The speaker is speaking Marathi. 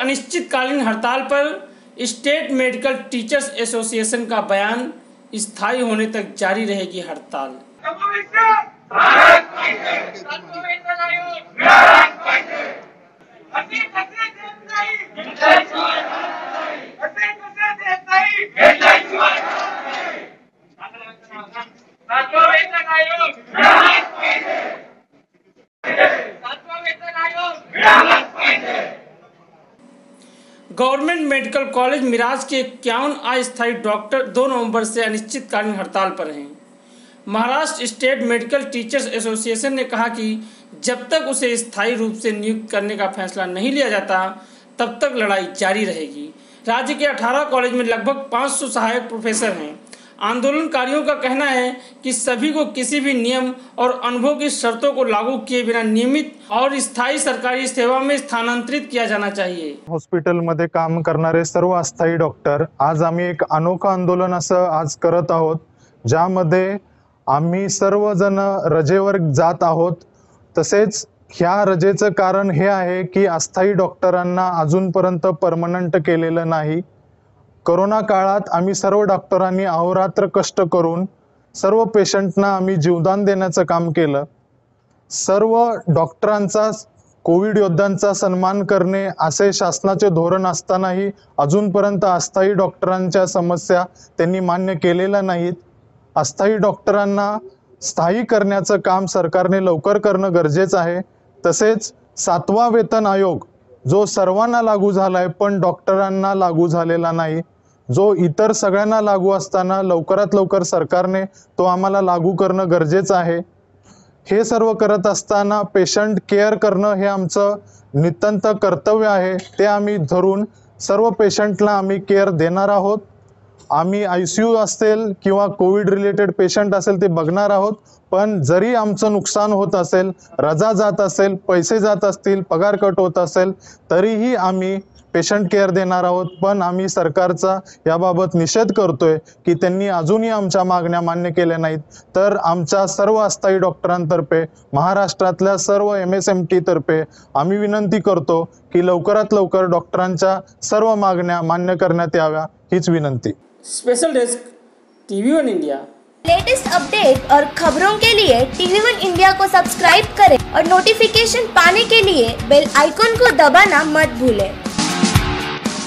अनिश्चितकालीन हड़ताल पर स्टेट मेडिकल टीचर्स एसोसिएशन का बयान, स्थायी होने तक जारी रहेगी हड़ताल। गवर्नमेंट मेडिकल कॉलेज मिराज के 51 अस्थायी डॉक्टर 2 नवंबर से अनिश्चितकालीन हड़ताल पर हैं। Maharashtra state medical teachers association ने कहा कि जब तक उसे स्थायी रूप से नियुक्त करने का फैसला नहीं लिया जाता तब तक लड़ाई जारी रहेगी। राज्य के 18 कॉलेज में लगभग 500 सहायक प्रोफेसर हैं। आंदोलनकारियों का कहना है कि सभी को किसी भी नियम और अनुभव की शर्तों को लागू किए बिना नियमित और स्थायी सरकारी सेवा में स्थानांतरित किया जाना चाहिए। हॉस्पिटलमध्ये काम करणारे सर्व अस्थायी डॉक्टर आज आम्ही एक अनोखं आंदोलन असं आज करत आहोत, ज्यामध्ये आम्ही सर्वजण रजेवर जात आहोत। तसेच ह्या रजेचं कारण हे आहे की अस्थायी डॉक्टरांना अजूनपर्यंत परमनंट केलेलं नाही। कोरोना काळात आम्ही सर्व डॉक्टरांनी अहोरात्र कष्ट करून सर्व पेशंटना आम्ही जीवदान देण्याचं काम केलं। सर्व डॉक्टरांचा, कोविड योद्ध्यांचा सन्मान करणे असे शासनाचे धोरण असतानाही अजूनपर्यंत अस्थायी डॉक्टरांच्या समस्या त्यांनी मान्य केलेल्या नाहीत। अस्थायी डॉक्टरांना स्थायी करण्याचं काम सरकारने लवकर करणं गरजेचं आहे। तसेच 7वा वेतन आयोग जो सर्वांना लागू झालाय पण डॉक्टरांना लागू झालेला नाही, जो इतर सगळ्यांना लागू असताना लवकरात लवकर सरकारने तो आम्हाला लागू करणं गरजेचं आहे। हे सर्व करत असताना पेशंट केअर करणं हे आमचं नितांत कर्तव्य आहे। ते आम्ही धरून सर्व पेशंटला आम्ही केअर देणार आहोत। आम्ही ICU असेल किंवा कोविड रिलेटेड पेशंट असेल ते बघणार आहोत। पण जरी आमचं नुकसान होत असेल, रजा जात असेल, पैसे जात असतील, पगार कट होत असेल, तरीही आम्ही पेशंट केअर देणार आहोत। पण आम्ही सरकारचा याबाबत निषेध करतोय की त्यांनी अजूनही आमच्या मागण्या मान्य केल्या नाहीत। तर आमच्या सर्व अस्थायी डॉक्टरांतर्फे, महाराष्ट्रातल्या सर्व MSMT तर्फे आम्ही विनंती करतो की लवकरात लवकर डॉक्टरांच्या सर्व मागण्या मान्य करण्यात याव्या, हीच विनंती। Special desk TV1 India. Latest update और खबरों के लिए TV1 इंडिया को सब्सक्राइब करें और नोटिफिकेशन पाने के लिए बेल आइकॉन को दबाना मत भूलें।